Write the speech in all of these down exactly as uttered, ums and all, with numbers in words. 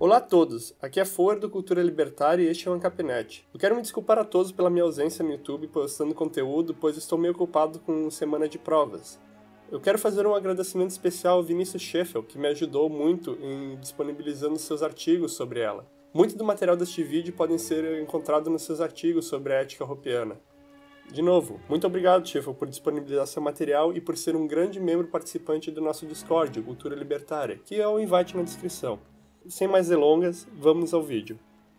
Olá a todos, aqui é Foer do Cultura Libertária e este é o ANCAPnet. Eu quero me desculpar a todos pela minha ausência no YouTube postando conteúdo, pois estou meio ocupado com semana de provas. Eu quero fazer um agradecimento especial ao Vinícius Scheffel, que me ajudou muito em disponibilizando seus artigos sobre ela. Muito do material deste vídeo podem ser encontrado nos seus artigos sobre a ética hoppiana. De novo, muito obrigado, Scheffel, por disponibilizar seu material e por ser um grande membro participante do nosso Discord, o Cultura Libertária, que é o invite na descrição. Sem mais delongas, vamos ao vídeo.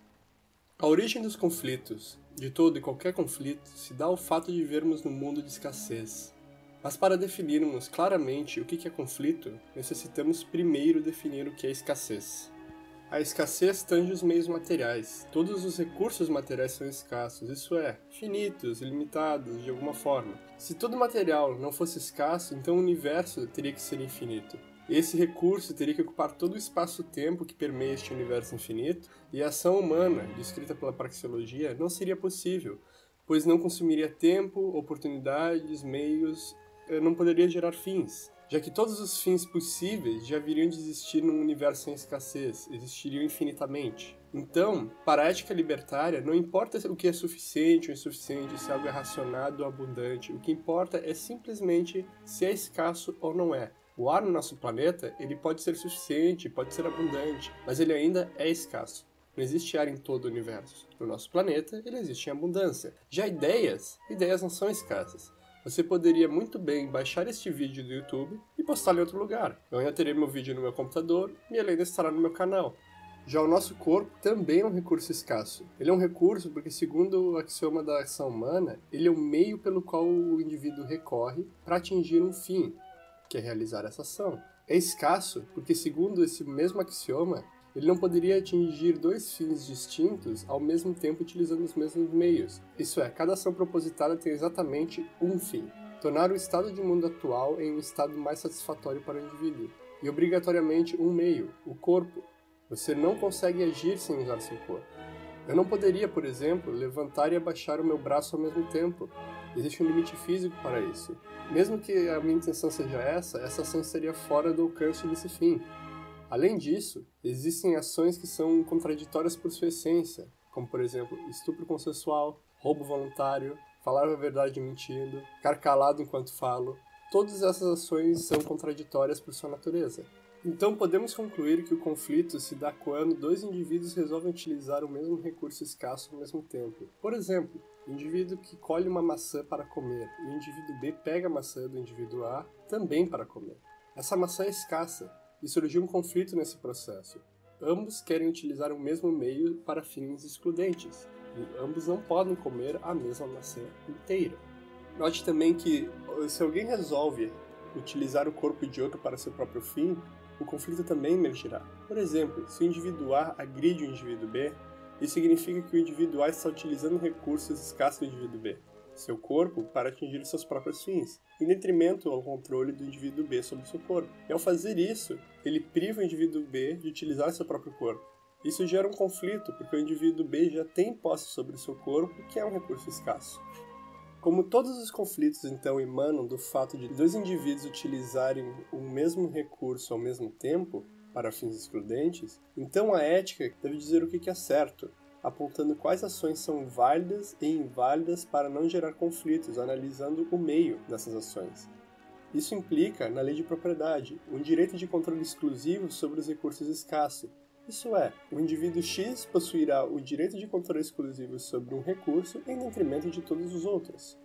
A origem dos conflitos, de todo e qualquer conflito, se dá ao fato de vivermos num mundo de escassez. Mas para definirmos claramente o que é conflito, necessitamos primeiro definir o que é escassez. A escassez tange os meios materiais. Todos os recursos materiais são escassos, isso é, finitos, ilimitados, de alguma forma. Se todo material não fosse escasso, então o universo teria que ser infinito. Esse recurso teria que ocupar todo o espaço-tempo que permeia este universo infinito, e a ação humana, descrita pela praxeologia, não seria possível, pois não consumiria tempo, oportunidades, meios, não poderia gerar fins, já que todos os fins possíveis já viriam de existir num universo sem escassez, existiriam infinitamente. Então, para a ética libertária, não importa o que é suficiente ou insuficiente, se algo é racionado ou abundante, o que importa é simplesmente se é escasso ou não é. O ar no nosso planeta, ele pode ser suficiente, pode ser abundante, mas ele ainda é escasso. Não existe ar em todo o universo. No nosso planeta, ele existe em abundância. Já ideias, ideias não são escassas. Você poderia muito bem baixar este vídeo do YouTube e postá-lo em outro lugar. Eu ainda terei meu vídeo no meu computador e ele ainda estará no meu canal. Já o nosso corpo também é um recurso escasso. Ele é um recurso porque, segundo o axioma da ação humana, ele é o meio pelo qual o indivíduo recorre para atingir um fim, que é realizar essa ação. É escasso porque, segundo esse mesmo axioma, ele não poderia atingir dois fins distintos ao mesmo tempo utilizando os mesmos meios. Isso é, cada ação propositada tem exatamente um fim: tornar o estado de mundo atual em um estado mais satisfatório para o indivíduo. E obrigatoriamente um meio, o corpo. Você não consegue agir sem usar seu corpo. Eu não poderia, por exemplo, levantar e abaixar o meu braço ao mesmo tempo. Existe um limite físico para isso. Mesmo que a minha intenção seja essa, essa ação estaria fora do alcance desse fim. Além disso, existem ações que são contraditórias por sua essência, como, por exemplo, estupro consensual, roubo voluntário, falar a verdade mentindo, ficar calado enquanto falo. Todas essas ações são contraditórias por sua natureza. Então podemos concluir que o conflito se dá quando dois indivíduos resolvem utilizar o mesmo recurso escasso ao mesmo tempo. Por exemplo, o indivíduo que colhe uma maçã para comer e o indivíduo B pega a maçã do indivíduo A também para comer. Essa maçã é escassa e surgiu um conflito nesse processo. Ambos querem utilizar o mesmo meio para fins excludentes e ambos não podem comer a mesma maçã inteira. Note também que se alguém resolve utilizar o corpo de outro para seu próprio fim, o conflito também emergirá. Por exemplo, se o indivíduo A agride o indivíduo B, isso significa que o indivíduo A está utilizando recursos escassos do indivíduo B, seu corpo, para atingir seus próprios fins, em detrimento ao controle do indivíduo B sobre seu corpo. E ao fazer isso, ele priva o indivíduo B de utilizar seu próprio corpo. Isso gera um conflito, porque o indivíduo B já tem posse sobre seu corpo, que é um recurso escasso. Como todos os conflitos, então, emanam do fato de dois indivíduos utilizarem o mesmo recurso ao mesmo tempo, para fins excludentes, então a ética deve dizer o que é certo, apontando quais ações são válidas e inválidas para não gerar conflitos, analisando o meio dessas ações. Isso implica, na lei de propriedade, um direito de controle exclusivo sobre os recursos escassos. Isso é, o indivíduo X possuirá o direito de controle exclusivo sobre um recurso em detrimento de todos os outros.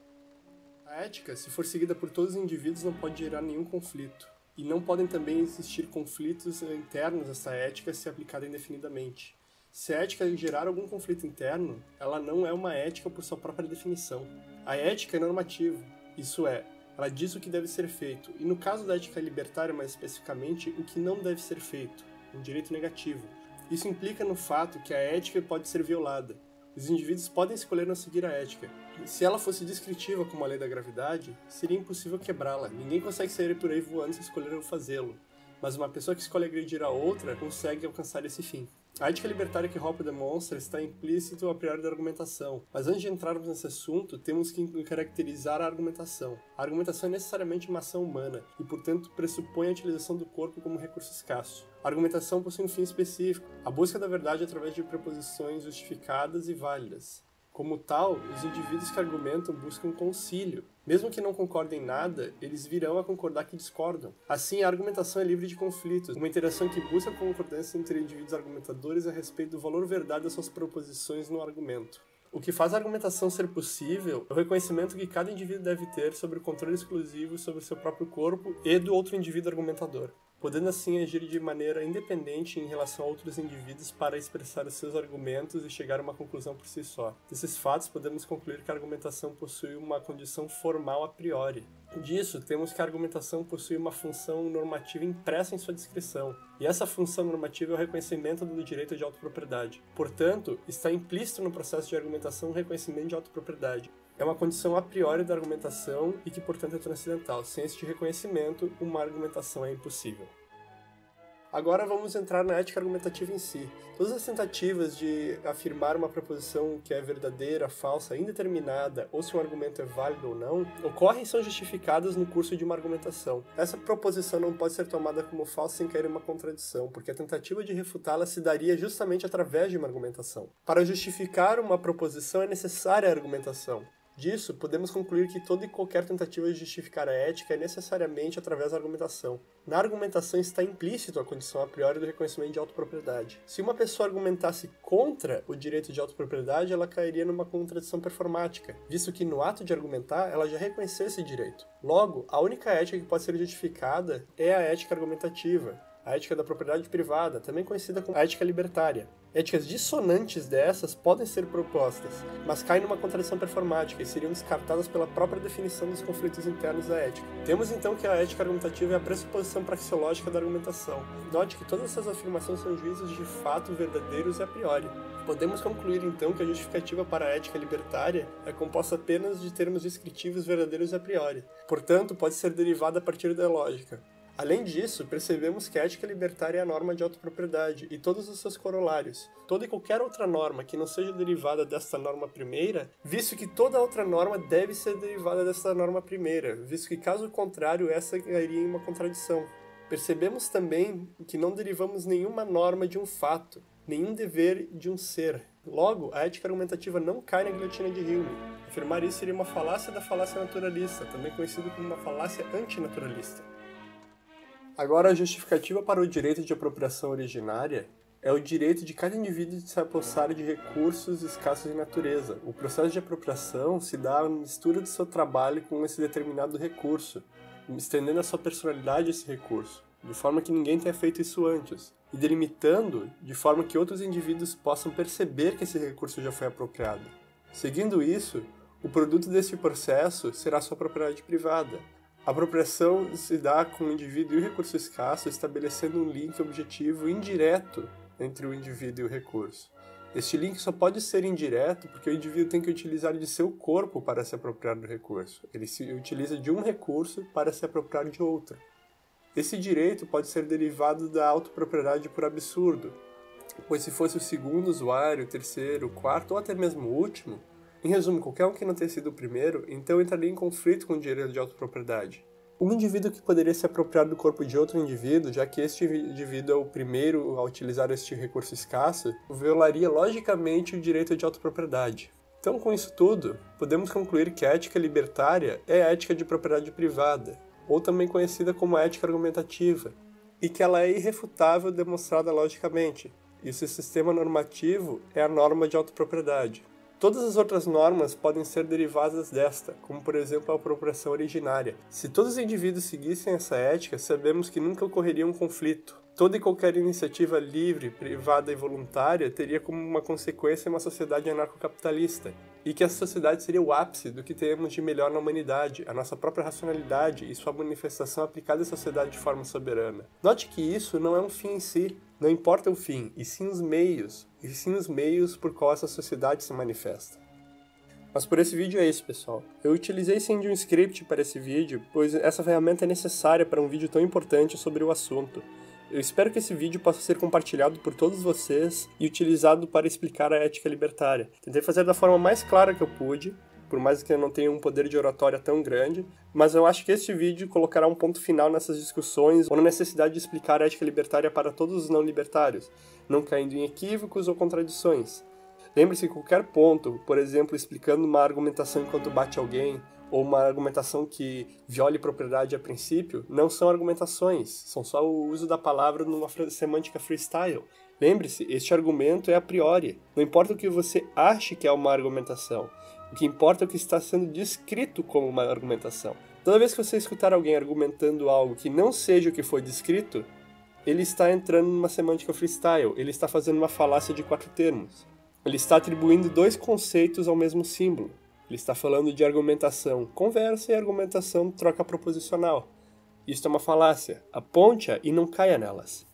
A ética, se for seguida por todos os indivíduos, não pode gerar nenhum conflito. E não podem também existir conflitos internos dessa ética se aplicada indefinidamente. Se a ética gerar algum conflito interno, ela não é uma ética por sua própria definição. A ética é normativa, isso é, ela diz o que deve ser feito, e no caso da ética libertária, mais especificamente, o que não deve ser feito. Um direito negativo. Isso implica no fato que a ética pode ser violada. Os indivíduos podem escolher não seguir a ética. Se ela fosse descritiva como a lei da gravidade, seria impossível quebrá-la. Ninguém consegue sair por aí voando se escolher fazê-lo. mas uma pessoa que escolhe agredir a outra consegue alcançar esse fim. A ética libertária que Hoppe demonstra está implícito a priori da argumentação, mas antes de entrarmos nesse assunto, temos que caracterizar a argumentação. A argumentação é necessariamente uma ação humana e, portanto, pressupõe a utilização do corpo como recurso escasso. A argumentação possui um fim específico, a busca da verdade através de proposições justificadas e válidas. Como tal, os indivíduos que argumentam buscam concílio. Mesmo que não concordem em nada, eles virão a concordar que discordam. Assim, a argumentação é livre de conflitos, uma interação que busca a concordância entre indivíduos argumentadores a respeito do valor verdade das suas proposições no argumento. O que faz a argumentação ser possível é o reconhecimento que cada indivíduo deve ter sobre o controle exclusivo sobre seu próprio corpo e do outro indivíduo argumentador, podendo assim agir de maneira independente em relação a outros indivíduos para expressar os seus argumentos e chegar a uma conclusão por si só. Desses fatos, podemos concluir que a argumentação possui uma condição formal a priori. Disso, temos que a argumentação possui uma função normativa impressa em sua descrição, e essa função normativa é o reconhecimento do direito de autopropriedade. Portanto, está implícito no processo de argumentação o reconhecimento de autopropriedade. É uma condição a priori da argumentação e que, portanto, é transcendental. Sem este reconhecimento, uma argumentação é impossível. Agora vamos entrar na ética argumentativa em si. Todas as tentativas de afirmar uma proposição que é verdadeira, falsa, indeterminada, ou se um argumento é válido ou não, ocorrem e são justificadas no curso de uma argumentação. Essa proposição não pode ser tomada como falsa sem cair em uma contradição, porque a tentativa de refutá-la se daria justamente através de uma argumentação. Para justificar uma proposição é necessária a argumentação. Disso, podemos concluir que toda e qualquer tentativa de justificar a ética é necessariamente através da argumentação. Na argumentação está implícito a condição a priori do reconhecimento de autopropriedade. Se uma pessoa argumentasse contra o direito de autopropriedade, ela cairia numa contradição performática, visto que no ato de argumentar, ela já reconheceu esse direito. Logo, a única ética que pode ser justificada é a ética argumentativa, a ética da propriedade privada, também conhecida como a ética libertária. Éticas dissonantes dessas podem ser propostas, mas caem numa contradição performática e seriam descartadas pela própria definição dos conflitos internos da ética. Temos então que a ética argumentativa é a pressuposição praxeológica da argumentação. Note que todas essas afirmações são juízos de fato verdadeiros e a priori. Podemos concluir então que a justificativa para a ética libertária é composta apenas de termos descritivos verdadeiros e a priori. Portanto, pode ser derivada a partir da lógica. Além disso, percebemos que a ética libertária é a norma de autopropriedade e todos os seus corolários. Toda e qualquer outra norma que não seja derivada desta norma primeira, visto que toda outra norma deve ser derivada desta norma primeira, visto que caso contrário essa cairia em uma contradição. Percebemos também que não derivamos nenhuma norma de um fato, nenhum dever de um ser. Logo, a ética argumentativa não cai na guilhotina de Hume. Afirmar isso seria uma falácia da falácia naturalista, também conhecido como uma falácia antinaturalista. Agora, a justificativa para o direito de apropriação originária é o direito de cada indivíduo de se apossar de recursos escassos de natureza. O processo de apropriação se dá à mistura do seu trabalho com esse determinado recurso, estendendo a sua personalidade a esse recurso, de forma que ninguém tenha feito isso antes, e delimitando de forma que outros indivíduos possam perceber que esse recurso já foi apropriado. Seguindo isso, o produto desse processo será sua propriedade privada. A apropriação se dá com o indivíduo e o recurso escasso, estabelecendo um link objetivo indireto entre o indivíduo e o recurso. Este link só pode ser indireto porque o indivíduo tem que utilizar de seu corpo para se apropriar do recurso. Ele se utiliza de um recurso para se apropriar de outro. Esse direito pode ser derivado da autopropriedade por absurdo, pois se fosse o segundo usuário, o terceiro, o quarto ou até mesmo o último, em resumo, qualquer um que não tenha sido o primeiro, então entraria em conflito com o direito de autopropriedade. Um indivíduo que poderia se apropriar do corpo de outro indivíduo, já que este indivíduo é o primeiro a utilizar este recurso escasso, violaria logicamente o direito de autopropriedade. Então, com isso tudo, podemos concluir que a ética libertária é a ética de propriedade privada, ou também conhecida como ética argumentativa, e que ela é irrefutável demonstrada logicamente, e seu sistema normativo é a norma de autopropriedade. Todas as outras normas podem ser derivadas desta, como por exemplo a apropriação originária. Se todos os indivíduos seguissem essa ética, sabemos que nunca ocorreria um conflito. Toda e qualquer iniciativa livre, privada e voluntária teria como uma consequência uma sociedade anarcocapitalista, e que essa sociedade seria o ápice do que temos de melhor na humanidade, a nossa própria racionalidade e sua manifestação aplicada à sociedade de forma soberana. Note que isso não é um fim em si, não importa o fim, e sim os meios, e sim os meios por qual essa sociedade se manifesta. Mas por esse vídeo é isso, pessoal. Eu utilizei sim de um script para esse vídeo, pois essa ferramenta é necessária para um vídeo tão importante sobre o assunto. Eu espero que esse vídeo possa ser compartilhado por todos vocês e utilizado para explicar a ética libertária. Tentei fazer da forma mais clara que eu pude, por mais que eu não tenha um poder de oratória tão grande, mas eu acho que este vídeo colocará um ponto final nessas discussões ou na necessidade de explicar a ética libertária para todos os não libertários, não caindo em equívocos ou contradições. Lembre-se que qualquer ponto, por exemplo, explicando uma argumentação enquanto bate alguém, ou uma argumentação que viole propriedade a princípio, não são argumentações, são só o uso da palavra numa semântica freestyle. Lembre-se, este argumento é a priori. Não importa o que você ache que é uma argumentação, o que importa é o que está sendo descrito como uma argumentação. Toda vez que você escutar alguém argumentando algo que não seja o que foi descrito, ele está entrando numa semântica freestyle, ele está fazendo uma falácia de quatro termos. Ele está atribuindo dois conceitos ao mesmo símbolo. Ele está falando de argumentação conversa e argumentação troca proposicional. Isto é uma falácia. Aponte-a e não caia nelas.